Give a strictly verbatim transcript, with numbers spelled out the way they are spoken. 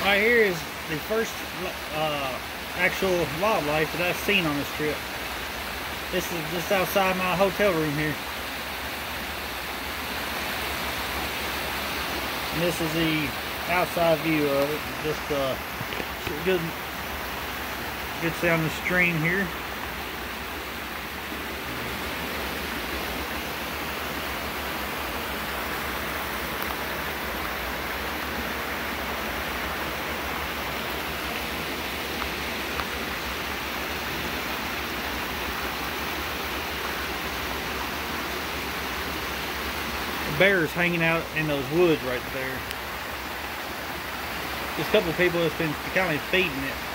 Right here is the first uh, actual wildlife that I've seen on this trip. This is just outside my hotel room here. And this is the outside view of it. Just uh, good, good sounding stream here. Bears hanging out in those woods right there. Just a couple of people have been kind of feeding it.